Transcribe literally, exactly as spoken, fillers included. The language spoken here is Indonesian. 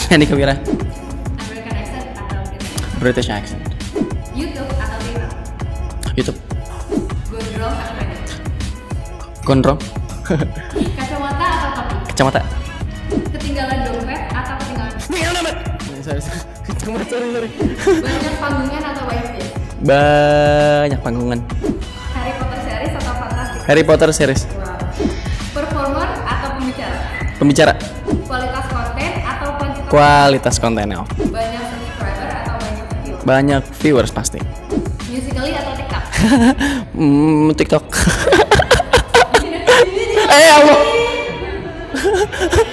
Hendy Kawira. American accent atau British? British accent. YouTube atau TikTok? YouTube. Gondrong atau pendek? Gondrong. Kacamata atau topi? Kacamata. Ketinggalan dompet atau ketinggalan? Sorry, sorry. Kacamata, sorry, sorry. Banyak panggungan atau wifi? Banyak panggungan. Harry Potter series atau fantastik? Harry Potter series. Wow. Performer atau pembicara? Pembicara. Kualitas konten atau kuantitas? Kualitas kontennya. Banyak subscriber atau banyak viewer? Banyak viewers pasti. Musical.ly atau TikTok? Hmm, TikTok. Eh, Allah.